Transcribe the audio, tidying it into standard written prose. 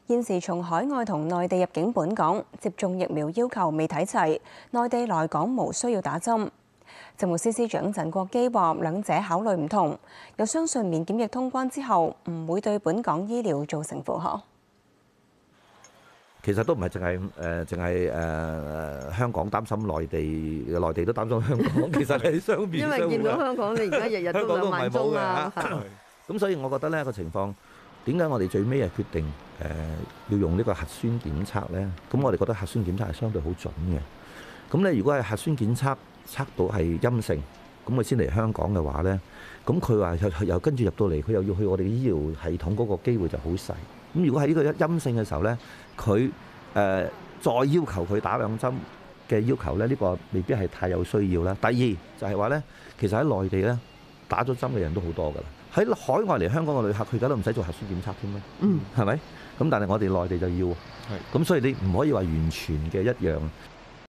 現時從海外同內地入境本港，接種疫苗要求未睇齊，內地來港無需要打針。政務司司長陳國基話，兩者考慮唔同，又相信免檢疫通關之後，唔會對本港醫療造成負荷。 其實都唔係淨係香港擔心內地，內地都擔心香港。其實係雙邊。 因為見到香港，你而家日日都2萬宗啊。 咁所以我覺得呢個情況，點解我哋最尾係決定要用呢個核酸檢測呢？咁我哋覺得核酸檢測係相對好準嘅。咁咧，如果係核酸檢測測到係陰性，咁佢先嚟香港嘅話呢，咁佢話又跟住入到嚟，佢又要去我哋嘅醫療系統嗰個機會就好細。咁如果喺呢個陰性嘅時候呢，佢再要求佢打2針嘅要求呢，呢個未必係太有需要啦。第二就係話呢，其實喺內地呢，打咗針嘅人都好多㗎啦。喺海外嚟香港嘅旅客，佢而家都唔使做核酸檢測添啦，係咪？咁但係我哋內地就要，咁所以你唔可以話完全嘅一樣。